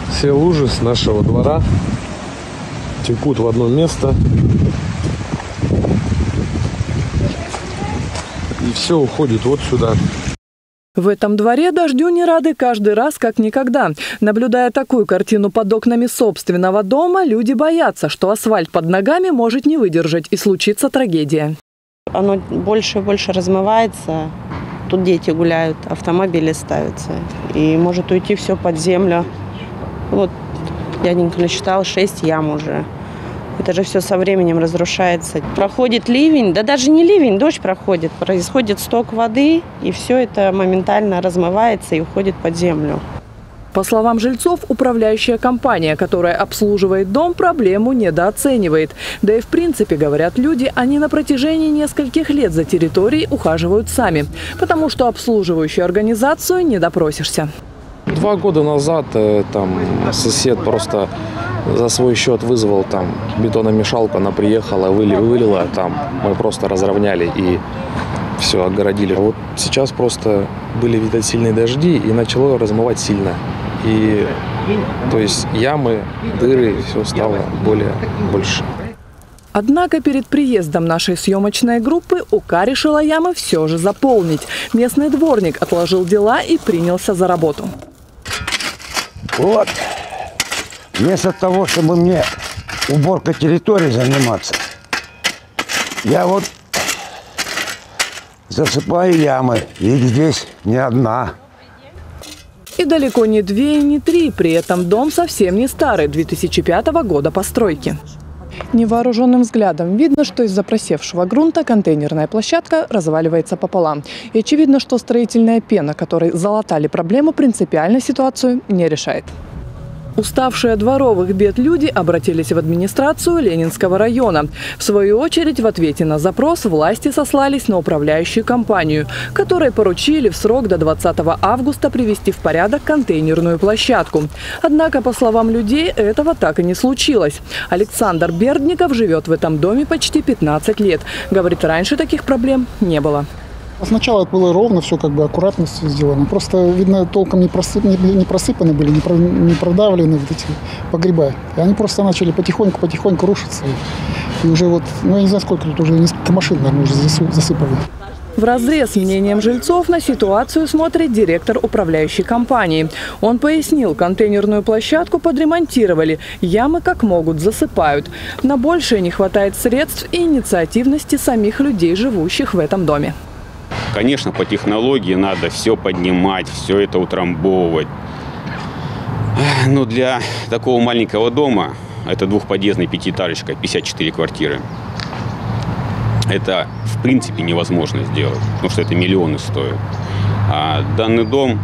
Все лужи с нашего двора текут в одно место. И все уходит вот сюда. В этом дворе дождю не рады каждый раз, как никогда. Наблюдая такую картину под окнами собственного дома, люди боятся, что асфальт под ногами может не выдержать и случится трагедия. Оно больше и больше размывается. Тут дети гуляют, автомобили ставятся. И может уйти все под землю. Вот дяденька насчитал 6 ям уже. Это же все со временем разрушается. Проходит ливень, да даже не ливень, дождь проходит. Происходит сток воды, и все это моментально размывается и уходит под землю. По словам жильцов, управляющая компания, которая обслуживает дом, проблему недооценивает. Да и в принципе, говорят люди, они на протяжении нескольких лет за территорией ухаживают сами. Потому что обслуживающую организацию не допросишься. 2 года назад там сосед просто за свой счет вызвал там бетономешалку, она приехала, вылила, там мы просто разровняли и все, огородили. Вот сейчас просто были, видать, сильные дожди и начало размывать сильно. И то есть ямы, дыры, все стало больше. Однако перед приездом нашей съемочной группы УК решила ямы все же заполнить. Местный дворник отложил дела и принялся за работу. Вот, вместо того, чтобы мне уборкой территории заниматься, я вот засыпаю ямы, их здесь не одна. И далеко не 2 и не 3, при этом дом совсем не старый, 2005 года постройки. Невооруженным взглядом видно, что из-за просевшего грунта контейнерная площадка разваливается пополам. И очевидно, что строительная пена, которой залатали проблему, принципиально ситуацию не решает. Уставшие от дворовых бед люди обратились в администрацию Ленинского района. В свою очередь, в ответе на запрос власти сослались на управляющую компанию, которой поручили в срок до 20 августа привести в порядок контейнерную площадку. Однако, по словам людей, этого так и не случилось. Александр Бердников живет в этом доме почти 15 лет. Говорит, раньше таких проблем не было. Сначала это было ровно, все как бы аккуратно сделано. Просто, видно, толком не просыпаны были, не продавлены вот эти погреба. И они просто начали потихоньку рушиться. И уже вот, ну я не знаю, сколько тут уже, несколько машин, наверное, уже засыпали. Вразрез с мнением жильцов на ситуацию смотрит директор управляющей компании. Он пояснил, контейнерную площадку подремонтировали, ямы как могут засыпают. На большее не хватает средств и инициативности самих людей, живущих в этом доме. Конечно, по технологии надо все поднимать, все это утрамбовывать. Но для такого маленького дома, это двухподъездная пятиэтажечка, 54 квартиры, это в принципе невозможно сделать, потому что это миллионы стоит. А данный дом,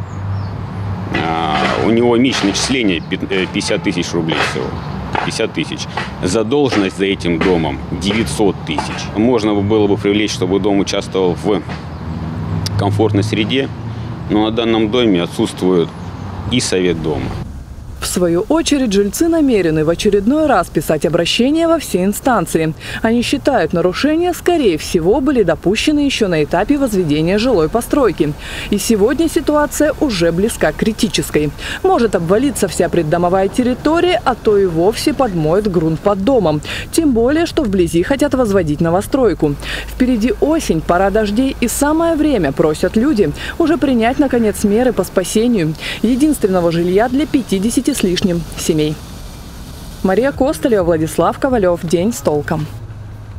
у него месячное начисление 50 тысяч рублей всего. 50 тысяч. Задолженность за этим домом 900 тысяч. Можно было бы привлечь, чтобы дом участвовал в комфортной среде, но на данном доме отсутствует и совет дома. В свою очередь, жильцы намерены в очередной раз писать обращения во все инстанции. Они считают, нарушения, скорее всего, были допущены еще на этапе возведения жилой постройки. И сегодня ситуация уже близка к критической. Может обвалиться вся придомовая территория, а то и вовсе подмоет грунт под домом. Тем более, что вблизи хотят возводить новостройку. Впереди осень, пора дождей, и самое время, просят люди, уже принять, наконец, меры по спасению единственного жилья для 50 с лишним семей. Мария Костолева, Владислав Ковалев. День с толком.